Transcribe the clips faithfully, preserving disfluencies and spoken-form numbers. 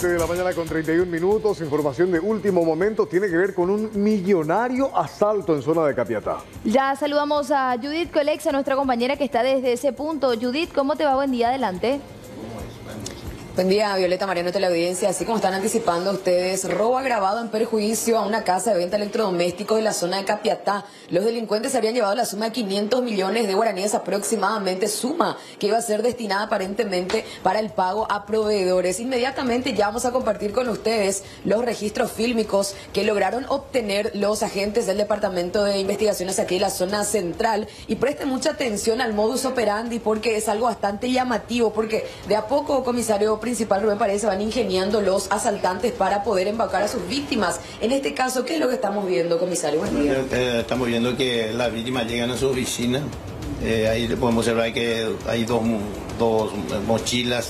siete de la mañana con treinta y un minutos. Información de último momento tiene que ver con un millonario asalto en zona de Capiatá. Ya saludamos a Judith Colexa, nuestra compañera que está desde ese punto. Judith, ¿cómo te va? Buen día, adelante. Buen día, Violeta, Mariano, teleaudiencia. Así como están anticipando ustedes, robo agravado en perjuicio a una casa de venta de electrodomésticos de la zona de Capiatá. Los delincuentes habrían llevado la suma de quinientos millones de guaraníes aproximadamente, suma que iba a ser destinada aparentemente para el pago a proveedores. Inmediatamente ya vamos a compartir con ustedes los registros fílmicos que lograron obtener los agentes del Departamento de Investigaciones aquí en la zona central. Y presten mucha atención al modus operandi porque es algo bastante llamativo, porque de a poco, comisario principal Rubén Paredes, se van ingeniando los asaltantes para poder embaucar a sus víctimas. En este caso, ¿qué es lo que estamos viendo, comisario? Buen día. Eh, estamos viendo que las víctimas llegan a su oficina. Eh, ahí podemos observar que hay dos, dos mochilas.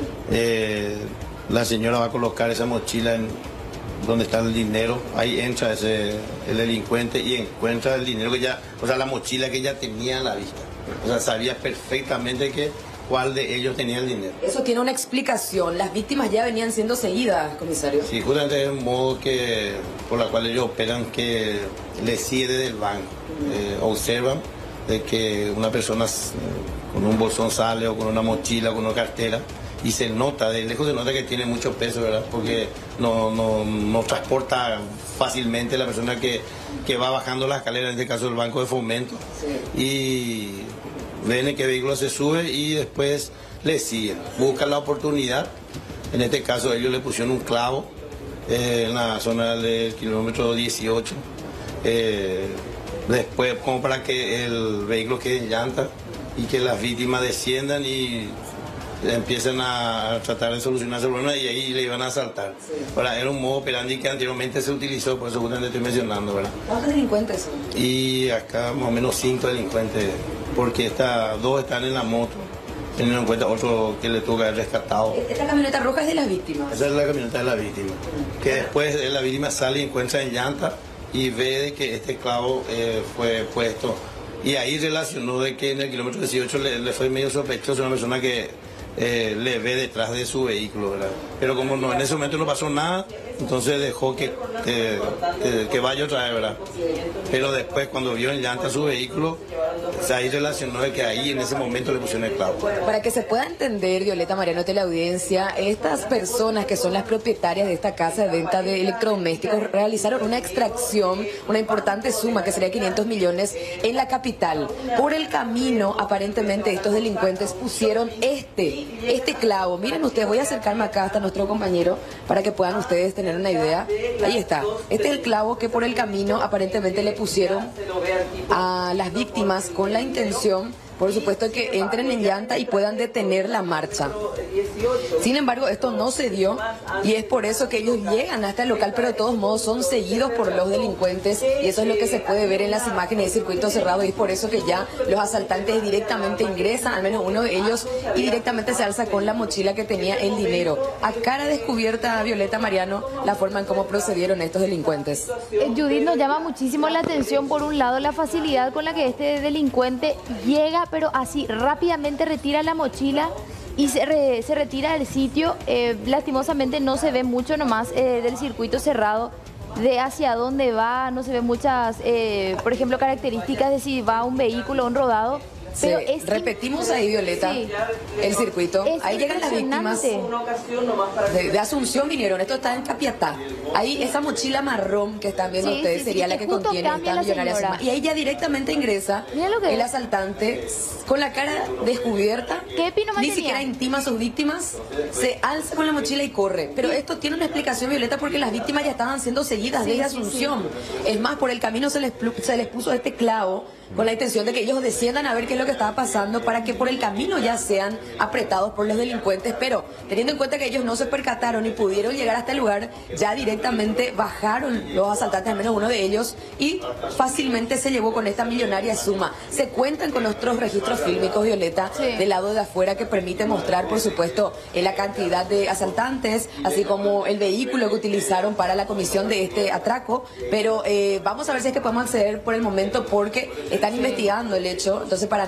Eh, la señora va a colocar esa mochila en donde está el dinero. Ahí entra ese, el delincuente y encuentra el dinero que ya, o sea, la mochila que ya tenía a la vista. O sea, sabía perfectamente que cuál de ellos tenía el dinero. Eso tiene una explicación. Las víctimas ya venían siendo seguidas, comisario. Sí, justamente es un modo que, por la cual ellos operan, que les sigue desde el banco. Eh, observan de que una persona con un bolsón sale o con una mochila o con una cartera y se nota, de lejos se nota que tiene mucho peso, ¿verdad? Porque no, no, no transporta fácilmente la persona que, que va bajando las escaleras, en este caso el Banco de Fomento. Sí. Y ven en qué vehículo se sube y después le siguen, buscan la oportunidad. En este caso ellos le pusieron un clavo eh, en la zona del kilómetro dieciocho, eh, después como para que el vehículo quede en llanta y que las víctimas desciendan y empiezan a tratar de solucionar ese problema y ahí le iban a asaltar. Sí. Ahora, era un modo operandi que anteriormente se utilizó, por eso justamente estoy mencionando, ¿verdad? ¿Cuántos delincuentes son? Y acá más o menos cinco delincuentes, porque esta, dos están en la moto, teniendo en cuenta otro que le tuvo que haber rescatado. ¿Esta camioneta roja es de las víctimas? Esa es la camioneta de la víctima, que después la víctima sale y encuentra en llanta y ve de que este clavo eh, fue puesto. Y ahí relacionó de que en el kilómetro dieciocho le, le fue medio sospechoso una persona que Eh, le ve detrás de su vehículo, ¿verdad? Pero como no, en ese momento no pasó nada, entonces dejó que, que, que, que vaya otra vez, ¿verdad? Pero después, cuando vio en llanta su vehículo, se ahí relacionó de que ahí en ese momento le pusieron el clavo. Para que se pueda entender, Violeta, Mariano, teleaudiencia, estas personas que son las propietarias de esta casa de venta de electrodomésticos realizaron una extracción, una importante suma que sería quinientos millones en la capital. Por el camino, aparentemente, estos delincuentes pusieron este Este clavo. Miren ustedes, voy a acercarme acá hasta nuestro compañero para que puedan ustedes tener una idea. Ahí está. Este es el clavo que por el camino aparentemente le pusieron a las víctimas con la intención, por supuesto, que entren en llanta y puedan detener la marcha. Sin embargo, esto no se dio y es por eso que ellos llegan hasta el local, pero de todos modos son seguidos por los delincuentes y eso es lo que se puede ver en las imágenes de circuito cerrado y es por eso que ya los asaltantes directamente ingresan, al menos uno de ellos, y directamente se alza con la mochila que tenía el dinero. A cara descubierta, Violeta, Mariano, la forma en cómo procedieron estos delincuentes. Eh, Judith, nos llama muchísimo la atención, por un lado, la facilidad con la que este delincuente llega, pero así rápidamente retira la mochila y se, re, se retira del sitio. Eh, lastimosamente no se ve mucho nomás eh, del circuito cerrado de hacia dónde va, no se ve muchas, eh, por ejemplo, características de si va un vehículo o un rodado. Pero sí, es repetimos ahí, Violeta, sí, el circuito. Es ahí llegan las víctimas de, de Asunción, vinieron. Esto está en Capiatá. Ahí esa mochila marrón que están viendo sí, ustedes sí, sería sí, la que contiene esta millonaria suma. Y ahí ya directamente ingresa el asaltante con la cara descubierta. ¿Qué pino Ni siquiera intima a sus víctimas. Se alza con la mochila y corre. Pero esto tiene una explicación, Violeta, porque las víctimas ya estaban siendo seguidas sí, desde Asunción. Sí, sí. Es más, por el camino se les, se les puso este clavo con la intención de que ellos desciendan a ver qué es lo que estaba pasando para que por el camino ya sean apretados por los delincuentes, pero teniendo en cuenta que ellos no se percataron y pudieron llegar hasta el lugar, ya directamente bajaron los asaltantes, al menos uno de ellos, y fácilmente se llevó con esta millonaria suma. Se cuentan con nuestros registros fílmicos, Violeta, sí, del lado de afuera, que permite mostrar, por supuesto, la cantidad de asaltantes, así como el vehículo que utilizaron para la comisión de este atraco, pero eh, vamos a ver si es que podemos acceder por el momento porque están sí. investigando el hecho, entonces para no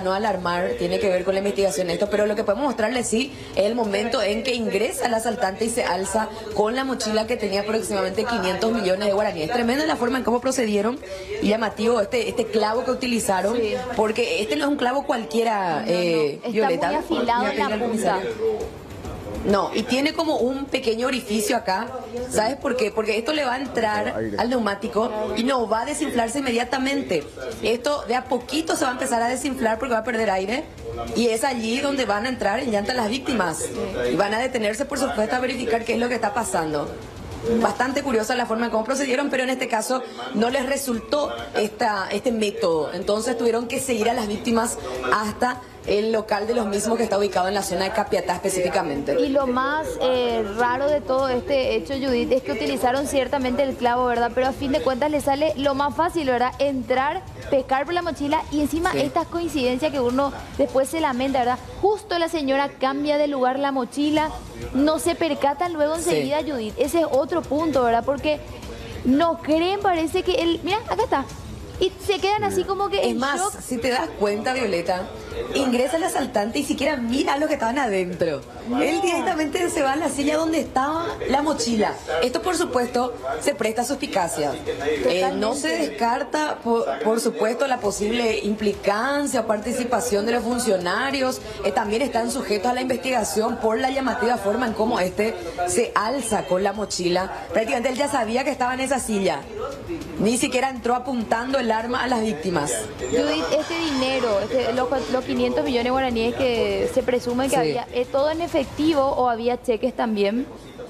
no alarmar, tiene que ver con la investigación esto, pero lo que podemos mostrarles sí es el momento en que ingresa el asaltante y se alza con la mochila que tenía aproximadamente quinientos millones de guaraníes. Tremenda la forma en cómo procedieron y llamativo este, este clavo que utilizaron, sí. Porque este no es un clavo cualquiera, eh, no, no. Violeta. Está muy afilado en la punta. No, y tiene como un pequeño orificio acá. ¿Sabes por qué? Porque esto le va a entrar al neumático y no va a desinflarse inmediatamente. Esto de a poquito se va a empezar a desinflar porque va a perder aire. Y es allí donde van a entrar en llanta las víctimas. Y van a detenerse, por supuesto, a verificar qué es lo que está pasando. Bastante curiosa la forma en cómo procedieron, pero en este caso no les resultó esta, este método. Entonces tuvieron que seguir a las víctimas hasta el local de los mismos que está ubicado en la zona de Capiatá específicamente. Y lo más eh, raro de todo este hecho, Judith, es que utilizaron ciertamente el clavo, ¿verdad? Pero a fin de cuentas les sale lo más fácil, ¿verdad? Entrar, pescar por la mochila y encima sí. Estas coincidencias que uno después se lamenta, ¿verdad? Justo la señora cambia de lugar la mochila, no se percatan luego enseguida, sí. Judith. Ese es otro punto, ¿verdad? Porque no creen, parece que él... Mira, acá está. Y se quedan así como que... Es más, shock. Si te das cuenta, Violeta, ingresa el asaltante y siquiera mira a los que estaban adentro. No. Él directamente se va a la silla donde estaba la mochila. Esto, por supuesto, se presta a suspicacia. Eh, no se descarta, por, por supuesto, la posible implicancia o participación de los funcionarios. Eh, también están sujetos a la investigación por la llamativa forma en cómo este se alza con la mochila. Prácticamente él ya sabía que estaba en esa silla. Ni siquiera entró apuntando el arma a las víctimas. Judith, este dinero, este, los, los quinientos millones de guaraníes que se presume que sí. Había, ¿es todo en efectivo o había cheques también?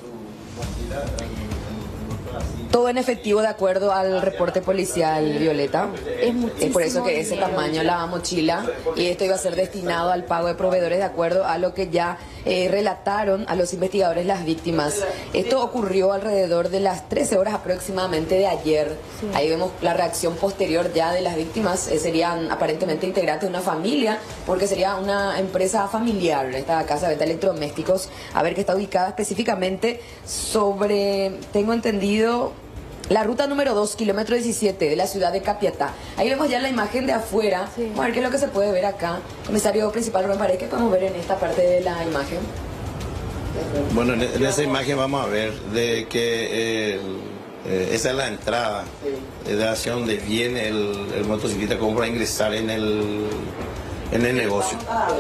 Todo en efectivo de acuerdo al reporte policial, Violeta. Es, es por eso que ese tamaño la mochila, y esto iba a ser destinado al pago de proveedores de acuerdo a lo que ya eh, relataron a los investigadores las víctimas. Esto ocurrió alrededor de las trece horas aproximadamente de ayer. Sí. Ahí vemos la reacción posterior ya de las víctimas. Eh, serían aparentemente integrantes de una familia, porque sería una empresa familiar, esta casa de venta de electrodomésticos, a ver que está ubicada específicamente sobre, tengo entendido, la ruta número dos, kilómetro diecisiete de la ciudad de Capiatá. Ahí vemos ya la imagen de afuera. Sí. Vamos a ver qué es lo que se puede ver acá. Comisario principal, me parece que podemos ver en esta parte de la imagen. Bueno, en, en esa imagen vamos a ver de que eh, eh, esa es la entrada de hacia donde viene el, el motociclista como para ingresar en el, en el negocio.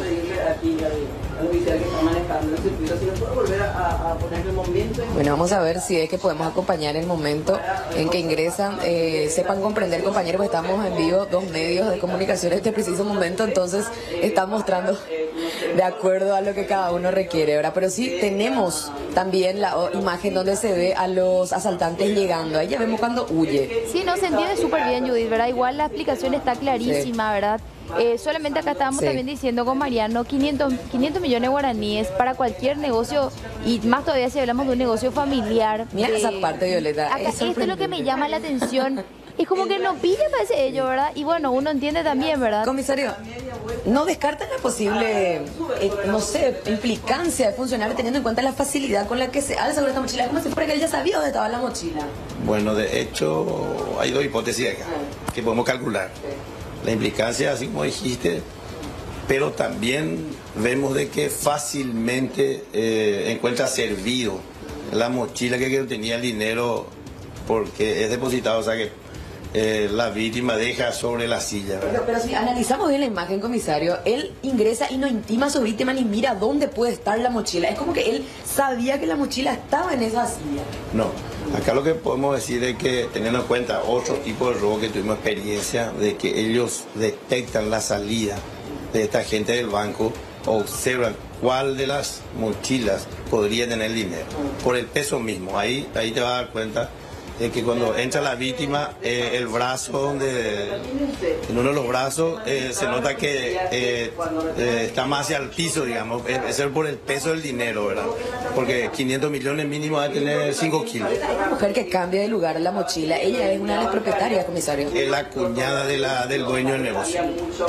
Bueno, vamos a ver si es que podemos acompañar el momento en que ingresan. Eh, sepan comprender, compañeros, estamos en vivo, dos medios de comunicación en este preciso momento, entonces están mostrando de acuerdo a lo que cada uno requiere, ¿verdad? Pero sí tenemos también la imagen donde se ve a los asaltantes llegando. Ahí ya vemos cuando huye. Sí, no, se entiende súper bien, Judith, ¿verdad? Igual la explicación está clarísima, sí. ¿Verdad? Eh, solamente acá estábamos sí. también diciendo con Mariano, quinientos millones de guaraníes para cualquier negocio, y más todavía si hablamos de un negocio familiar. Mira de, esa parte, Violeta. Acá, es esto es lo que me llama la atención. Es como que no pide parece ello, ¿verdad? Y bueno, uno entiende también, ¿verdad? Comisario, ¿no descartan la posible, eh, no sé, implicancia de funcionarios teniendo en cuenta la facilidad con la que se alza con esta mochila? Como si fuera que él ya sabía dónde estaba la mochila. Bueno, de hecho, hay dos hipótesis acá que podemos calcular. La implicancia, así como dijiste, pero también vemos de que fácilmente eh, encuentra servido la mochila que tenía el dinero porque es depositado, o sea que eh, la víctima deja sobre la silla. Pero, pero si analizamos bien la imagen, comisario, él ingresa y no intima a su víctima ni mira dónde puede estar la mochila. Es como que él sabía que la mochila estaba en esa silla. No. Acá lo que podemos decir es que, teniendo en cuenta otro tipo de robo que tuvimos experiencia, de que ellos detectan la salida de esta gente del banco, observan cuál de las mochilas podría tener dinero, por el peso mismo. Ahí, ahí te vas a dar cuenta de que cuando entra la víctima, eh, el brazo, donde en uno de los brazos eh, se nota que eh, eh, está más hacia el piso, digamos, es, es por el peso del dinero, ¿verdad? Porque quinientos millones mínimo va a tener cinco kilos. La mujer que cambia de lugar la mochila, ella es una de las propietarias, comisario. Es la cuñada de la, del dueño del negocio.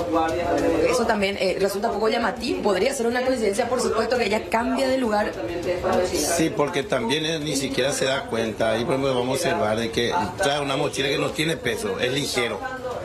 Eso también eh, resulta poco llamativo. Podría ser una coincidencia, por supuesto, que ella cambia de lugar. Sí, porque también él ni siquiera se da cuenta. Ahí por ejemplo vamos a observar de que trae una mochila que no tiene peso, es ligero.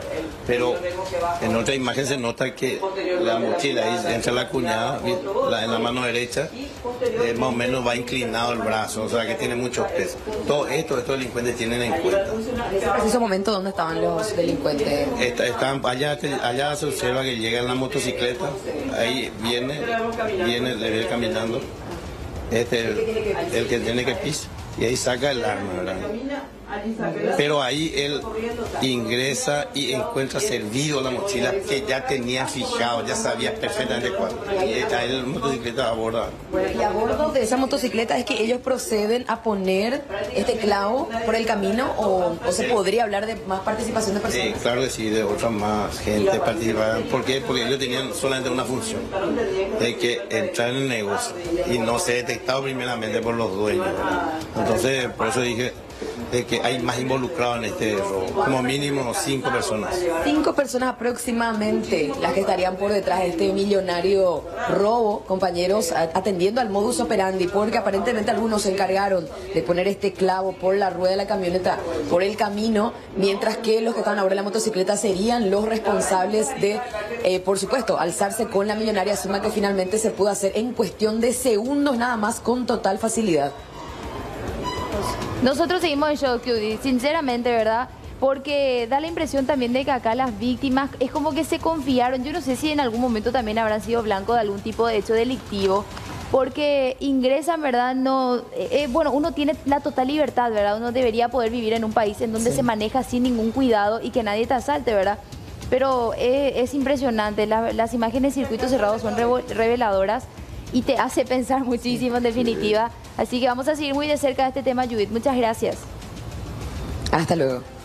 pero en otra imagen se nota que la mochila ahí entra la cuñada la, en la mano derecha, eh, más o menos va inclinado el brazo, o sea que tiene mucho peso. Todo esto estos delincuentes tienen en cuenta. En ese momento, ¿dónde estaban los delincuentes? Está, están, allá, allá se observa que llega en la motocicleta, ahí viene, viene, le viene caminando, este el, el que tiene que pisar, y ahí saca el arma, ¿verdad? Pero ahí él ingresa y encuentra servido la mochila que ya tenía fijado, ya sabía perfectamente cuál. Y está el motocicleta a bordo. Y a bordo de esa motocicleta es que ellos proceden a poner este clavo por el camino, o, o se podría hablar de más participación de personas. Sí, claro que sí, de otra más gente participaban. ¿Por qué? Porque ellos tenían solamente una función, de que entrar en el negocio y no ser detectado primeramente por los dueños, ¿verdad? Entonces, por eso dije de que hay más involucrados en este robo, como mínimo cinco personas. Cinco personas aproximadamente las que estarían por detrás de este millonario robo, compañeros, atendiendo al modus operandi, porque aparentemente algunos se encargaron de poner este clavo por la rueda de la camioneta por el camino, mientras que los que estaban ahora en la motocicleta serían los responsables de, eh, por supuesto, alzarse con la millonaria suma que finalmente se pudo hacer en cuestión de segundos nada más, con total facilidad. Nosotros seguimos en shock, Judy, sinceramente, ¿verdad? Porque da la impresión también de que acá las víctimas es como que se confiaron. Yo no sé si en algún momento también habrán sido blancos de algún tipo de hecho delictivo, porque ingresan, ¿verdad? No, eh, bueno, uno tiene la total libertad, ¿verdad? Uno debería poder vivir en un país en donde sí. se maneja sin ningún cuidado y que nadie te asalte, ¿verdad? Pero eh, es impresionante, la, las imágenes de circuitos cerrados son reveladoras y te hace pensar muchísimo en definitiva. Así que vamos a seguir muy de cerca de este tema, Judith. Muchas gracias. Hasta luego.